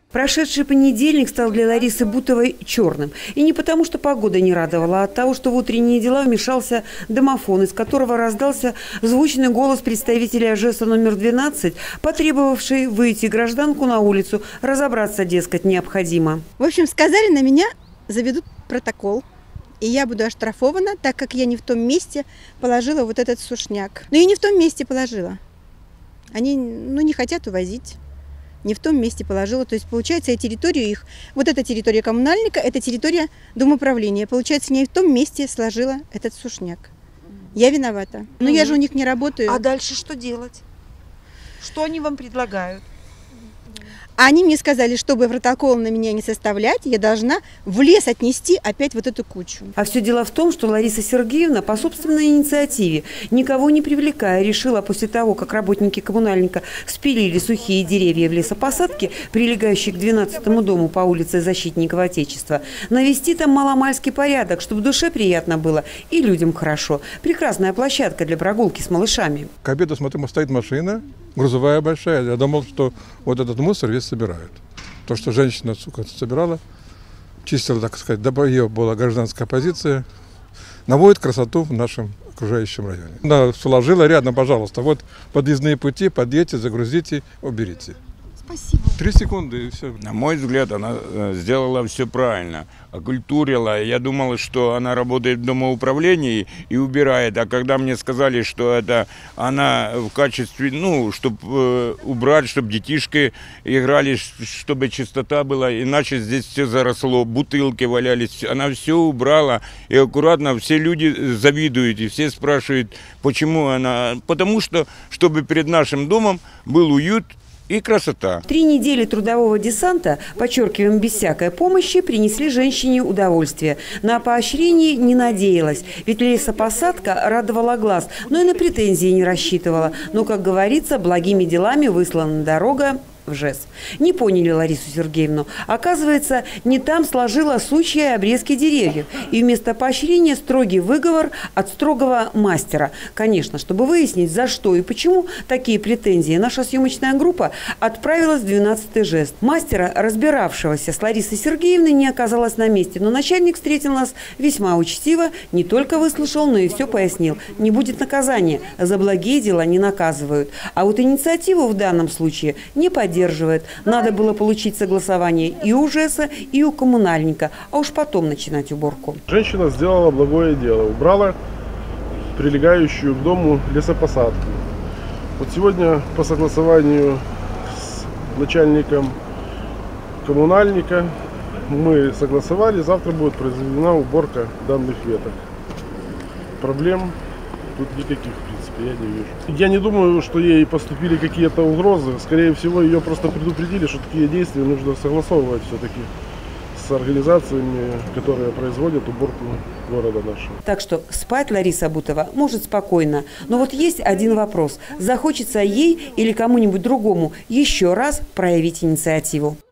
Прошедший понедельник стал для Ларисы Бутовой черным. И не потому, что погода не радовала, а от того, что в утренние дела вмешался домофон, из которого раздался звучный голос представителя ЖЭСа номер 12, потребовавший выйти гражданку на улицу, разобраться, дескать, необходимо. В общем, сказали, на меня заведут протокол. И я буду оштрафована, так как я не в том месте положила вот этот сушняк. Но я не в том месте положила. Они, не хотят увозить. Не в том месте положила. То есть, получается, я территорию их, вот эта территория коммунальника, это территория домоуправления. Получается, не в том месте сложила этот сушняк. Я виновата. Но я же у них не работаю. А дальше что делать? Что они вам предлагают? Они мне сказали, чтобы протокол на меня не составлять, я должна в лес отнести опять вот эту кучу. А все дело в том, что Лариса Сергеевна по собственной инициативе, никого не привлекая, решила после того, как работники коммунальника спилили сухие деревья в лесопосадке, прилегающие к 12-му дому по улице Защитников Отечества, навести там маломальский порядок, чтобы душе приятно было и людям хорошо. Прекрасная площадка для прогулки с малышами. К обеду, смотрим, стоит машина, грузовая большая. Я думал, что вот этот мусор весь собирают. То, что женщина, собирала, чистила, так сказать, дабы ее была гражданская позиция, наводит красоту в нашем окружающем районе. Она сложила рядом, пожалуйста, вот подъездные пути, подъедьте, загрузите, уберите. Спасибо. 3 секунды и все. На мой взгляд, она сделала все правильно, окультурила. Я думал, что она работает в домоуправлении и убирает. А когда мне сказали, что это она в качестве, чтобы убрать, чтобы детишки играли, чтобы чистота была, иначе здесь все заросло, бутылки валялись. Она все убрала и аккуратно, все люди завидуют и все спрашивают, почему она. Потому что, чтобы перед нашим домом был уют и красота. 3 недели трудового десанта, подчеркиваем, без всякой помощи, принесли женщине удовольствие. На поощрение не надеялась, ведь лесопосадка радовала глаз, но и на претензии не рассчитывала. Но, как говорится, благими делами выслана дорога в ЖЭС. Не поняли Ларису Сергеевну. Оказывается, не там сложила сучья и обрезки деревьев. И вместо поощрения строгий выговор от строгого мастера. Конечно, чтобы выяснить, за что и почему такие претензии, наша съемочная группа отправилась в 12-й ЖЭС. Мастера, разбиравшегося с Ларисой Сергеевной, не оказалось на месте, но начальник встретил нас весьма учтиво, не только выслушал, но и все пояснил. Не будет наказания, за благие дела не наказывают. А вот инициативу в данном случае не поддерживают. Надо было получить согласование и у ЖЭСа, и у коммунальника, а уж потом начинать уборку. Женщина сделала благое дело, убрала прилегающую к дому лесопосадку. Вот сегодня по согласованию с начальником коммунальника мы согласовали, завтра будет произведена уборка данных веток. Проблем тут никаких, в принципе, я не вижу. Я не думаю, что ей поступили какие-то угрозы. Скорее всего, ее просто предупредили, что такие действия нужно согласовывать все-таки с организациями, которые производят уборку города нашего. Так что спать Лариса Бутова может спокойно. Но вот есть один вопрос. Захочется ей или кому-нибудь другому еще раз проявить инициативу.